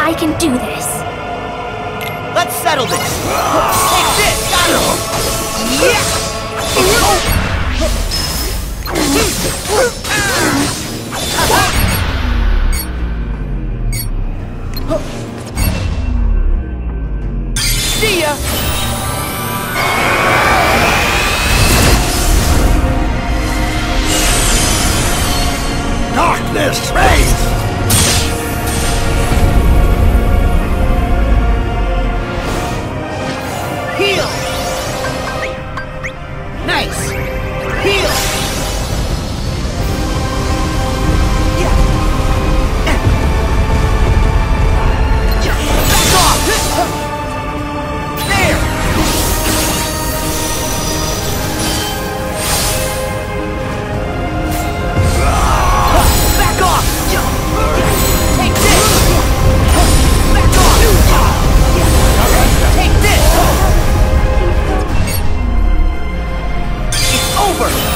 I can do this. Let's settle this. Take this. See ya. Darkness reigns! Heal! Nice! Heal! Back off! There! Back off! Take this! Back off! Take this! It's over!